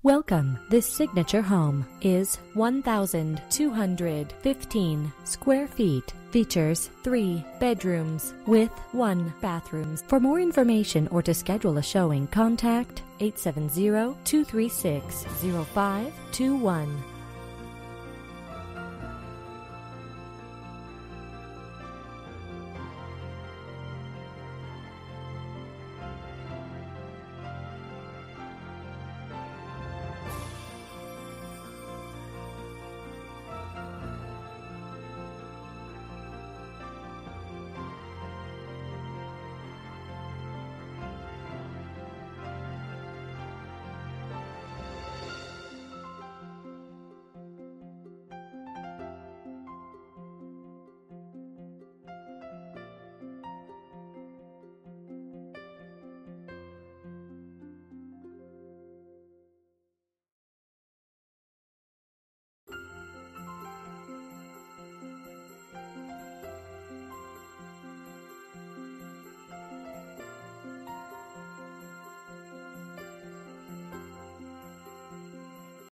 Welcome. This signature home is 1,215 square feet. Features 3 bedrooms with 1 bathroom. For more information or to schedule a showing, contact 870-236-0521.